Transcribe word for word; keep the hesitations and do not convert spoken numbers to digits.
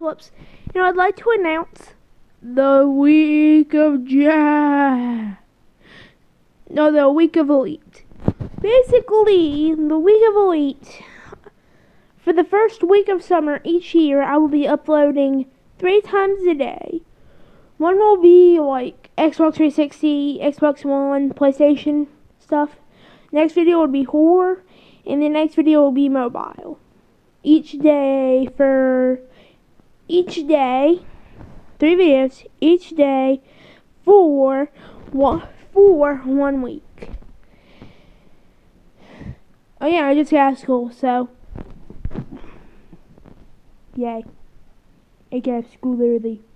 Whoops. You know, I'd like to announce the week of Jazz. No, the week of Elite. Basically, the week of Elite. For the first week of summer each year, I will be uploading three times a day. One will be like Xbox three sixty, Xbox One, PlayStation stuff. Next video will be horror, and the next video will be mobile. Each day for each day, three videos each day for one for one week. Oh yeah, I just got out of school, so yay! I got out of school early.